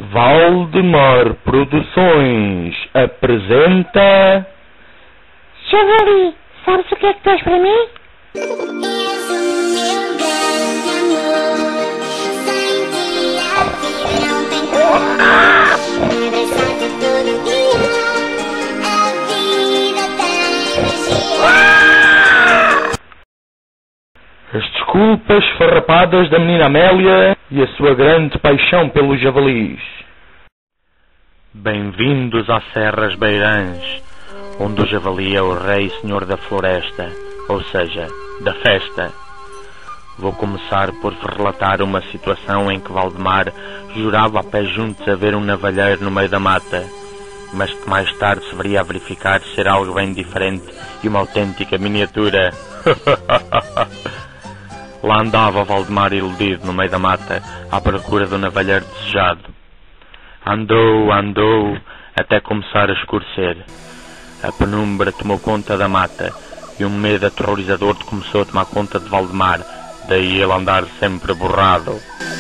Valdemar Produções apresenta... Javali, sabes o que é que tens para mim? As desculpas farrapadas da menina Amélia e a sua grande paixão pelos javalis. Bem-vindos às Serras Beirãs, onde o javali é o rei e senhor da floresta, ou seja, da festa. Vou começar por relatar uma situação em que Valdemar jurava a pé juntos haver um navalheiro no meio da mata, mas que mais tarde se viria a verificar ser algo bem diferente e uma autêntica miniatura. Lá andava Valdemar iludido no meio da mata, à procura do navalheiro desejado. Andou, até começar a escurecer. A penumbra tomou conta da mata, e um medo aterrorizador começou a tomar conta de Valdemar, daí ele andar sempre borrado.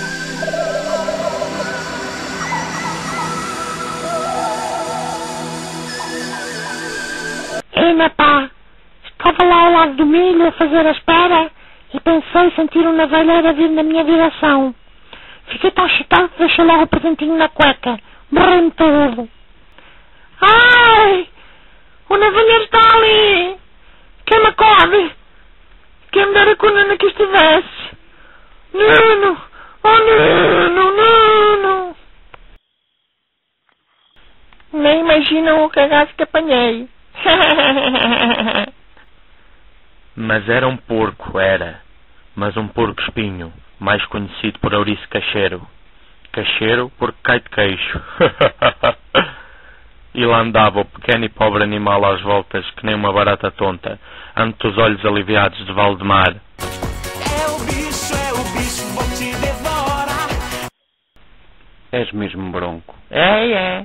Ei, pá, estava lá ao lado do milho a fazer a espera e pensei sentir um navalheiro a vir na minha direção. Fiquei tão excitado que deixei logo o presentinho na cueca. Borrei-me todo. Ai! O navalheiro está ali! Quem me acorde? Quem me dera que o Nuno aqui estivesse? Nuno! Oh, Nuno! Nem imaginam o cagaço que apanhei. Mas era um porco, mas um porco espinho, mais conhecido por ouriço cacheiro. Cacheiro porque cai de queixo. E lá andava o pequeno e pobre animal às voltas, que nem uma barata tonta, ante os olhos aliviados de Valdemar. É o bicho, vou te devorar. És mesmo bronco. É.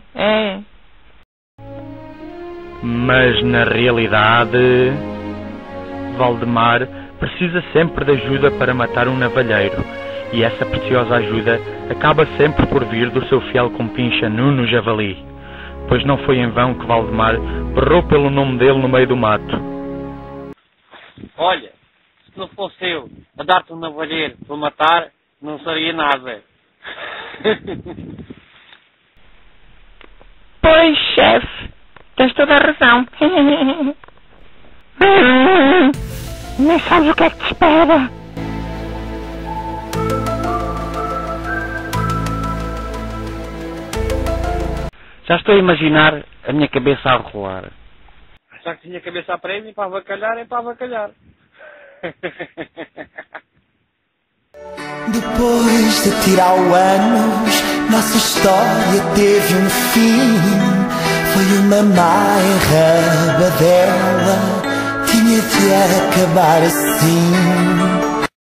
Mas na realidade, Valdemar precisa sempre de ajuda para matar um navalheiro, e essa preciosa ajuda acaba sempre por vir do seu fiel compincha Nuno Javali, pois não foi em vão que Valdemar berrou pelo nome dele no meio do mato. Olha, se não fosse eu a dar-te um navalheiro para matar, não seria nada. Pois, chefe, tens toda a razão. Nem sabes o que é que te espera. Já estou a imaginar a minha cabeça a rolar. Já que tinha a cabeça a prémio, para avacalhar, é para avacalhar. Depois de tirar anos, nossa história teve um fim. Foi uma má enrabadela, tinha de acabar assim.